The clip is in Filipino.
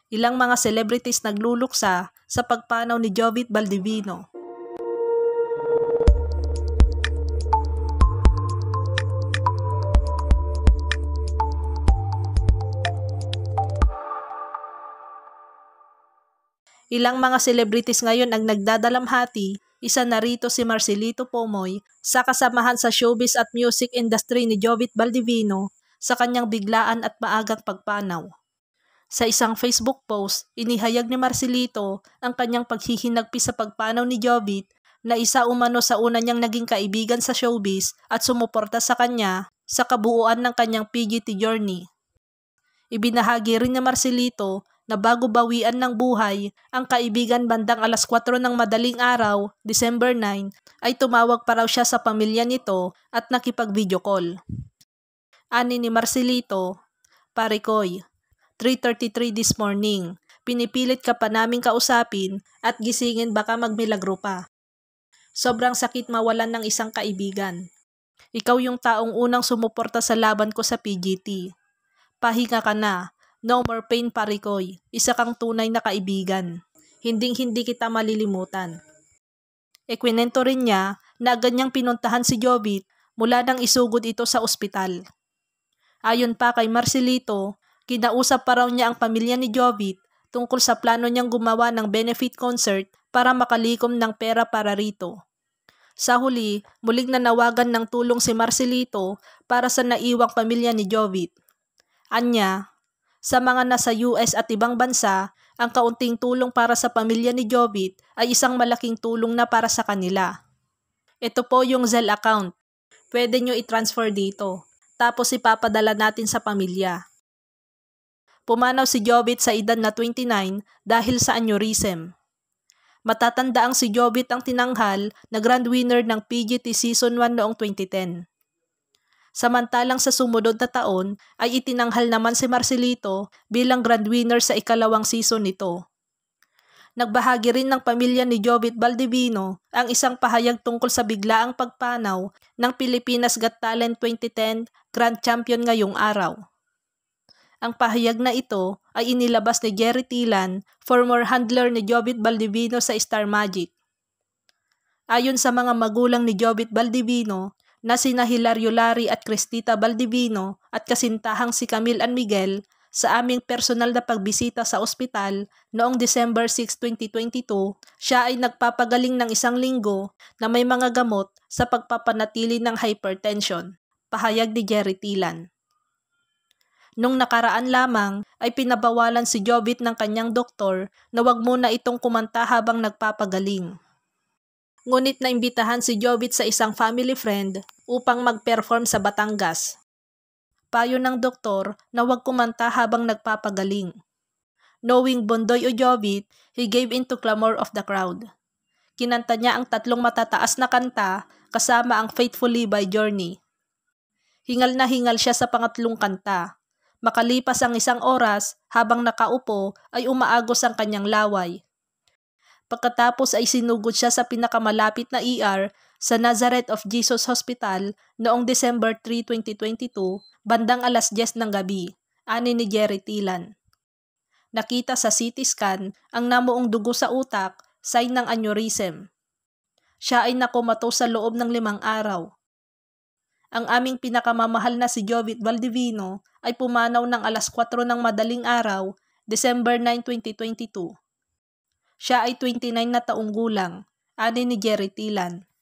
Ilang mga celebrities nagluluksa sa pagpanaw ni Jovit Baldivino. Ilang mga celebrities ngayon ang nagdadalamhati, isa na rito si Marcelito Pomoy sa kasamahan sa showbiz at music industry ni Jovit Baldivino sa kanyang biglaan at maagang pagpanaw. Sa isang Facebook post, inihayag ni Marcelito ang kanyang paghihinagpi sa pagpanaw ni Jovit na isa umano sa una niyang naging kaibigan sa showbiz at sumuporta sa kanya sa kabuuan ng kanyang PGT journey. Ibinahagi rin ni Marcelito na bago bawian ng buhay ang kaibigan bandang 4:00 ng madaling araw, December 9, ay tumawag pa raw siya sa pamilya nito at nakipag-video call. Ani ni Marcelito, "Pare Koy, 3:33 this morning. Pinipilit ka pa naming kausapin at gisingin baka magmilagro pa. Sobrang sakit mawalan ng isang kaibigan. Ikaw yung taong unang sumuporta sa laban ko sa PGT. Pahinga ka na. No more pain, Pare Koy. Isa kang tunay na kaibigan. Hinding-hindi kita malilimutan." Ikwinento rin niya na ganyang pinuntahan si Jovit mula nang isugod ito sa ospital. Ayon pa kay Marcelito, kinausap pa raw niya ang pamilya ni Jovit tungkol sa plano niyang gumawa ng benefit concert para makalikom ng pera para rito. Sa huli, muling nanawagan ng tulong si Marcelito para sa naiwang pamilya ni Jovit. Anya, sa mga nasa US at ibang bansa, ang kaunting tulong para sa pamilya ni Jovit ay isang malaking tulong na para sa kanila. Ito po yung Zelle account. Pwede nyo i-transfer dito. Tapos ipapadala natin sa pamilya. Pumanaw si Jovit sa edad na 29 dahil sa aneurysm. Matatandaang si Jovit ang tinanghal na grand winner ng PGT Season 1 noong 2010. Samantalang sa sumunod na taon ay itinanghal naman si Marcelito bilang grand winner sa ikalawang season nito. Nagbahagi rin ng pamilya ni Jovit Baldivino ang isang pahayag tungkol sa biglaang pagpanaw ng Pilipinas Got Talent 2010 Grand Champion ngayong araw. Ang pahayag na ito ay inilabas ni Jerry Tilan, former handler ni Jovit Baldivino sa Star Magic. Ayon sa mga magulang ni Jovit Baldivino, na sina Hilario Lari at Cristita Baldivino at kasintahang si Camille and Miguel, sa aming personal na pagbisita sa ospital noong December 6, 2022, siya ay nagpapagaling ng 1 linggo na may mga gamot sa pagpapanatili ng hypertension, pahayag ni Jerry Tilan. Nung nakaraan lamang ay pinabawalan si Jovit ng kanyang doktor na wag muna itong kumanta habang nagpapagaling. Ngunit naimbitahan si Jovit sa isang family friend upang mag-perform sa Batangas. Payo ng doktor na huwag kumanta habang nagpapagaling. Knowing Bondoy o Jovit, he gave in to clamor of the crowd. Kinanta niya ang 3 matataas na kanta kasama ang Faithfully by Journey. Hingal na hingal siya sa pangatlong kanta. Makalipas ang 1 oras, habang nakaupo ay umaagos ang kanyang laway. Pagkatapos ay sinugod siya sa pinakamalapit na ER sa Nazareth of Jesus Hospital noong December 3, 2022, bandang 10:00 ng gabi, ani ni Jerry Tilan. Nakita sa CT scan ang namuong dugo sa utak, sign ng aneurysm. Siya ay nakomatos sa loob ng 5 araw. Ang aming pinakamamahal na si Jovit Baldivino ay pumanaw ng 4:00 ng madaling araw, December 9, 2022. Siya ay 29 na taong gulang, ani ni Jerry Tilan.